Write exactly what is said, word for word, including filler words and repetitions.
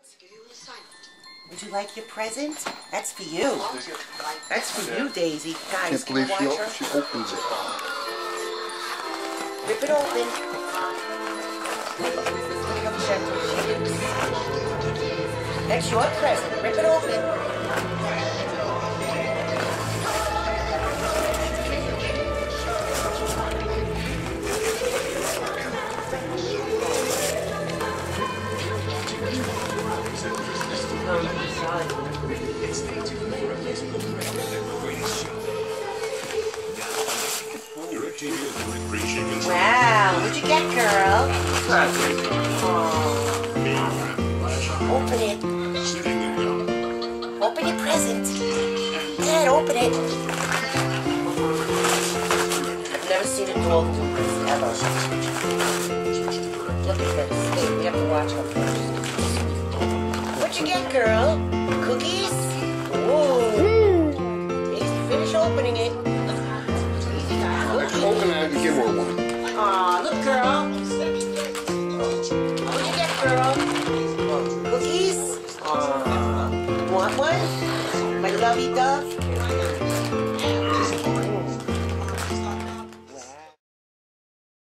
Would you like your present? That's for you. That's for you, Daisy. Guys, can you watch her? She opens it. Rip it open. Look how gentle she is. That's your present. Rip it open. Wow, what'd you get, girl? Oh. Open it. Open your present. Dad, open it. I've never seen a dog do this, ever. Look at this. Wait, we have to watch her first. What'd you get, girl? Cookies? Ooh. Easy, finish opening it. Open it and give her one. Aw, look, girl. What'd you get, girl? Cookies? Aw. Want one? My lovey dove?